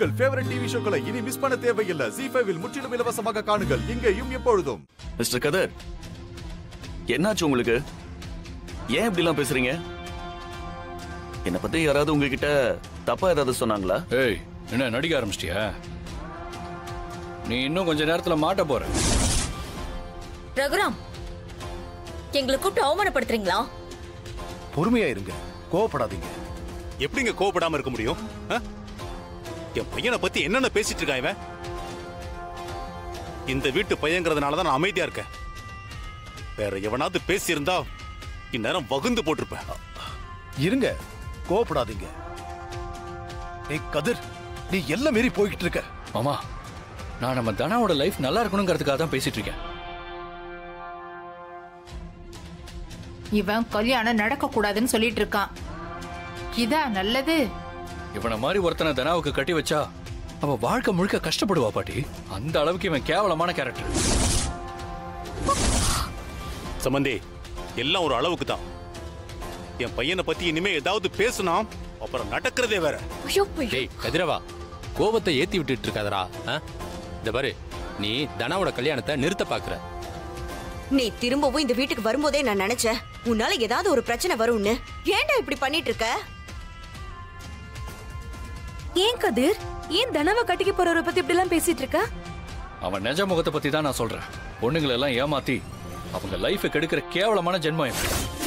உங்கள் favourite TV ஷோக்களை இனி miss பண்ண தேவையில்லை. ZEE5 இல் முற்றிலும் இலவசமாக காணுங்கள், இங்கேயும் எப்பொழுதும். மிஸ்டர் கதர், என்னாச்சு உங்களுக்கு? ஏன் இப்படி எல்லாம் பேசுறீங்க? என்ன பத்தி யாராவது உங்ககிட்ட தப்பா ஏதாவது சொன்னாங்களா? ஏய், என்ன நடிக்க ஆரம்பிச்சிட்டியா? நீ இன்னும் கொஞ்ச நேரத்துல மாட்ட போற. ரகுராம், எங்களை கூப்பிட்டு அவமானப்படுத்துறீங்களா? பொறுமையா இருங்க, கோவப்படாதீங்க. எப்படிங்க கோவப்படாம இருக்க முடியும்? என் பையனை பத்தி என்னென்ன பேசிட்டு இருக்கா இவன்? இந்த வீட்டு பையங்கிறதுனாலதான் நான் அமைதியா இருக்கேன். வேற எவனாவது பேசியிருந்தா இந்நேரம் வகுந்து போட்டிருப்பேன். இருங்க, கோவப்படாதீங்க. ஏய் கதிர், நீ எல்லாம் மீறி போய்கிட்டு இருக்க. மாமா, நான் நம்ம தனாவோட லைஃப் நல்லா இருக்கணுங்கிறதுக்காக தான் பேசிட்டு இருக்கேன். இவன் கல்யாணம் நடக்க கூடாதுன்னு சொல்லிட்டு இருக்கான். இதா நல்லது? இவனை மாதிரி ஒருத்தனை தனாவுக்கு கட்டி வச்சா அவ வாழ்க்கை முழுக்க கஷ்டப்படுவா பாட்டி. அந்த அளவுக்கு இவன் கேவலமான கேரக்டர். சம்பந்தி, எல்லாம் ஒரு அளவுக்கு தான். என் பையனை பத்தி இனிமே ஏதாவது பேசுனா அப்புறம் நடக்கிறதே வேற. டேய் கதிரவா, கோபத்தை ஏத்தி விட்டுட்டு இருக்காதரா. இந்த பாரு, நீ தனாவோட கல்யாணத்தை நிறுத்த பாக்குற. நீ திரும்பவும் இந்த வீட்டுக்கு வரும்போதே நான் நினைச்சேன் உன்னால ஏதாவது ஒரு பிரச்சனை வரும்னு. ஏன்டா இப்படி பண்ணிட்டு இருக்க? ஏன் கதிர், ஏன் தனவ கட்டிக்க போறவரை பத்தி இப்படி எல்லாம் பேசிட்டு இருக்க? அவன் நிஜ முகத்தை பத்தி தான் நான் சொல்றேன். பொண்ணுங்களை எல்லாம் ஏமாத்தி அவங்க லைஃபை கெடுக்கிற கேவலமான ஜென்மம்.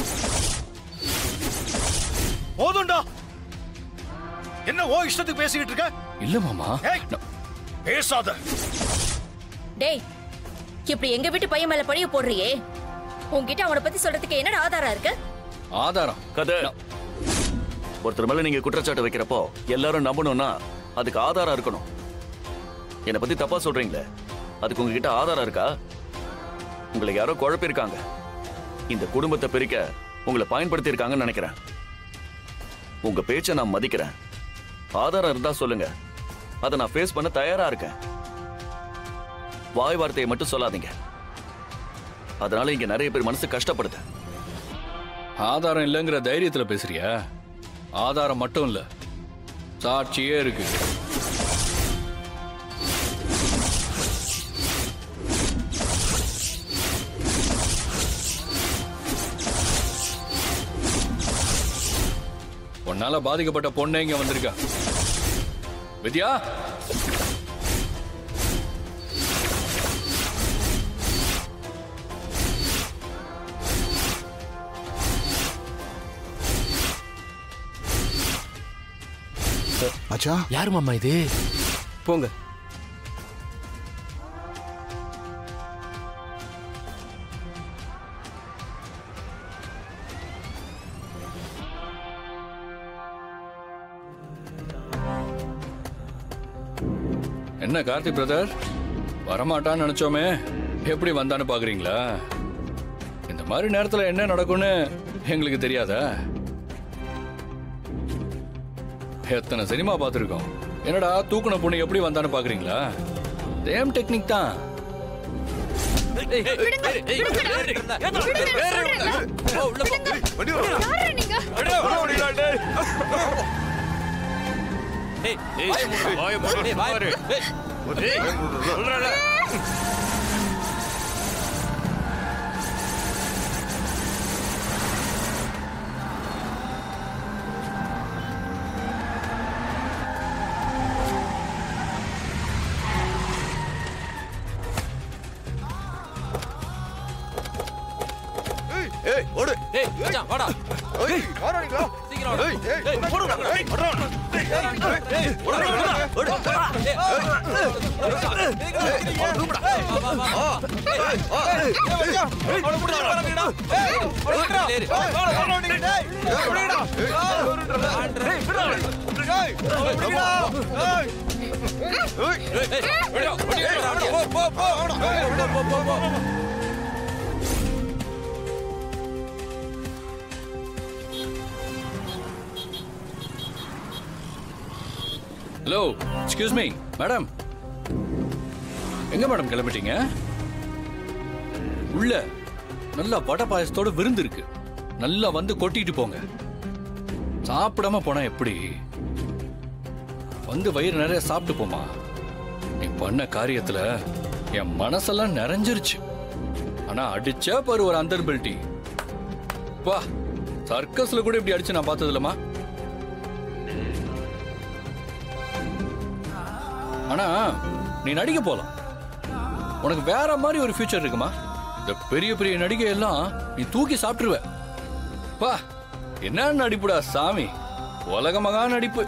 போதும்டா, என்ன ஓ இஷ்டத்துக்கு பேசிக்கிட்டு இருக்க? இல்ல மாமா, பேசாத. டேய், இப்படி எங்க வீட்டு பையன் மேல பழிய போடுறியே, உன்கிட்ட அவனை பத்தி சொல்றதுக்கு என்ன ஆதாரம் இருக்கு? ஆதாரம்? கதர், ஒருத்தர் மேல நீங்க குற்றச்சாட்டு வைக்கிறப்போ எல்லாரும் நம்பணும்னா அதுக்கு ஆதாரம் இருக்கணும். என்னை பத்தி தப்பா சொல்றீங்களே, அதுக்கு உங்ககிட்ட ஆதாரம் இருக்கா? உங்களை யாரோ குழப்பிருக்காங்க. இந்த குடும்பத்தை பிரிக்க உங்களை பயன்படுத்தி இருக்காங்கன்னு நினைக்கிறேன். உங்க பேச்சை நான் மதிக்கிறேன். ஆதாரம் இருந்தா சொல்லுங்க, அதை நான் ஃபேஸ் பண்ண தயாரா இருக்கேன். வாய் வார்த்தையை மட்டும் சொல்லாதீங்க, அதனால இங்க நிறைய பேர் மனசு கஷ்டப்படுது. ஆதாரம் இல்லைங்கிற தைரியத்துல பேசுறியா? ஆதாரம் மட்டும் இல்ல, சாட்சியே இருக்கு. உன்னால பாதிக்கப்பட்ட பொண்ணே இங்க வந்திருக்கா. வித்யா, மச்சா, யாரு மாமா இது? போங்க. என்ன கார்த்தி பிரதர், வரமாட்டான்னு நினைச்சோமே, எப்படி வந்தான்னு பாக்குறீங்களா? இந்த மாதிரி நேரத்துல என்ன நடக்கும்னு எங்களுக்கு தெரியாதா? எத்தனை சினிமா பார்த்துருக்கோம். என்னடா தூக்குன பொண்ணு எப்படி வந்தான்னு பாக்குறீங்களா? சேம் டெக்னிக் தான். ஏய் ஓடு. ஏய் மச்சான் வாடா. ஏய் வாடா. சீக்கிரம் ஏய் ஏய் ஓடுடா. ஏய் ஓடுடா. ஏய் ஓடுடா. ஓடு. ஹலோ, எக்ஸ்கியூஸ் மீ மேடம், எங்க மேடம் கிளம்பிட்டீங்க? உள்ள நல்லா வடை பாயசத்தோட விருந்து இருக்கு, நல்லா வந்து கொட்டிட்டு போங்க. சாப்பிடாம போனா எப்படி? வந்து வயிறு நிறைய சாப்பிட்டு போமா. நீ பண்ண காரியத்துல என் மனசெல்லாம் நிறைஞ்சிருச்சு. ஆனா அடிச்சா பாரு ஒரு அந்தர்பிலிட்டி. வா, சர்க்கஸ்ல கூட இப்படி அடிச்சு நான் பார்த்தது இல்லம்மா. ஆனா நீ நடிக்க போலாம். உனக்கு வேற மாதிரி ஒரு ஃபியூச்சர் இருக்குமா. இந்த பெரிய பெரிய நடிகை எல்லாம் நீ தூக்கி சாப்பிட்டுருவ. வா, என்ன நடிப்புடா சாமி, உலக மகா நடிப்பு.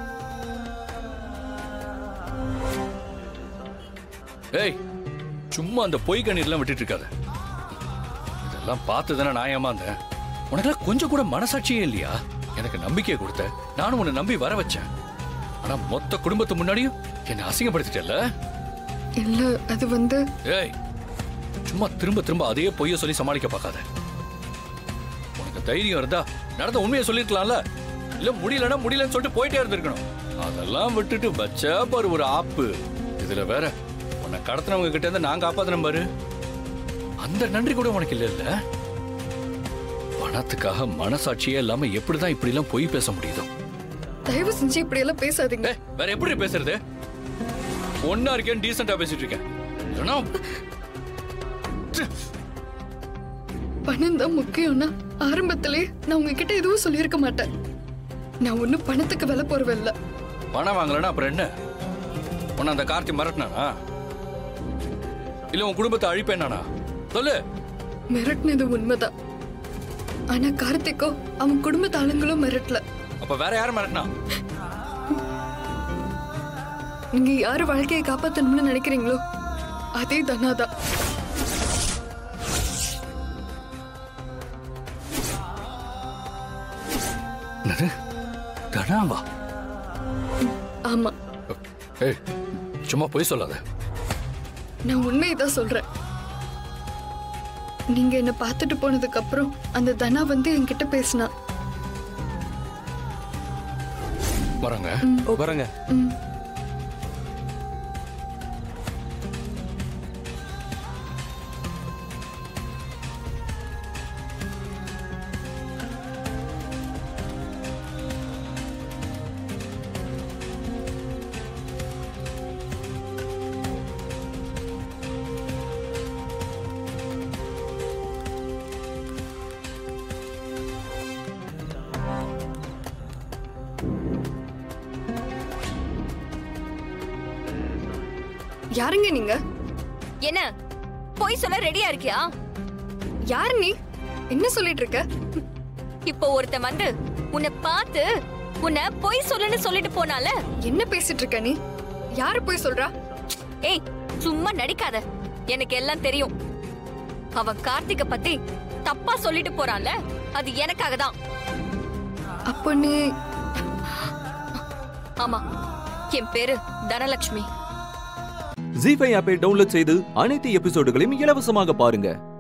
ஏய், சும்மா அந்த பொய் கண்ணீர்லாம் விட்டுட்டு இருக்காத. இதெல்லாம் பார்த்துதானே நான் ஏமாந்தேன். உனக்கெல்லாம் கொஞ்சம் கூட மனசாட்சியே இல்லையா? எனக்கு நம்பிக்கையை கொடுத்த, நானும் உன்னை நம்பி வர வச்சேன். ஆனா மொத்த குடும்பத்து முன்னாடியும் என்னை அசிங்கப்படுத்திட்டல. இல்ல, அது வந்து ஏய், சும்மா திரும்ப திரும்ப அதே பொய்ய சொல்லி சமாளிக்க பார்க்காத. உனக்கு தைரியம் இருந்தா நடந்த உண்மையை சொல்லிருக்கலாம்ல. இல்ல முடியலன்னா முடியலன்னு சொல்லிட்டு போயிட்டே இருந்திருக்கணும். அதெல்லாம் விட்டுட்டு வச்சா பாரு ஒரு ஆப்பு. இதுல வேற உன்னை கடத்தினவங்க கிட்ட இருந்து நான் காப்பாத்தின பாரு, அந்த நன்றி கூட உனக்கு இல்ல. இல்ல, பணத்துக்காக மனசாட்சியே இல்லாம எப்படிதான் இப்படி எல்லாம் பொய் பேச முடியுதோ? தயவு செஞ்சு இப்படி எல்லாம் பேசாதீங்க. வேற எப்படி பேசுறது? ஒன்னா இருக்கேன், டீசெண்டா பேசிட்டு இருக்கேன். பணம் தான் முக்கியம்னா ஆரம்பத்திலே நான் உங்ககிட்ட எதுவும் சொல்லியிருக்க மாட்டேன். நான் ஒன்னும் பணத்துக்கு விலை போறவில்ல. பணம் வாங்கலன்னா அப்புறம் என்ன? உன்னை அந்த கார்த்தி மிரட்டினானா? இல்ல உன் குடும்பத்தை அழிப்பேனானா? சொல்லு. மிரட்டினது உண்மைதான். ஆனா கார்த்திக்கோ அவன் குடும்பத்து ஆளுங்களும் மிரட்டல. அப்ப வேற யாரும் மிரட்டினா? நீங்க யாரு வாழ்க்கையை காப்பாத்தணும்னு நினைக்கிறீங்களோ அதே தனாதான். தனாவா? ஆமா. ஏய், சும்மா பொய் சொல்லாத. நான் உண்மையதான் சொல்றேன். நீங்க என்ன பார்த்துட்டு போனதுக்கு அப்புறம் அந்த தனா வந்து என்கிட்ட பேசினா. வரங்க வரங்க. யாருங்க நீங்க? என்ன போய் சொல்ல ரெடியா இருக்கியா? யாரு நீ? என்ன சொல்லிட்டு இருக்க? இப்போ ஒருத்தன் வந்து உன்னை பார்த்து உன்னை போய் சொல்லுன்னு சொல்லிட்டு போனால. என்ன பேசிட்டு இருக்க நீ? யாரு போய் சொல்றா? ஏய், சும்மா நடிக்காத. எனக்கு எல்லாம் தெரியும். அவன் கார்த்திக பத்தி தப்பா சொல்லிட்டு போறான்ல, அது எனக்காக தான். அப்போ நீ? ஆமா, என் பேரு தனலட்சுமி. ஜீ5 ஆப்பை டவுன்லோட் செய்து அனைத்து எபிசோடுகளையும் இலவசமாக பாருங்க.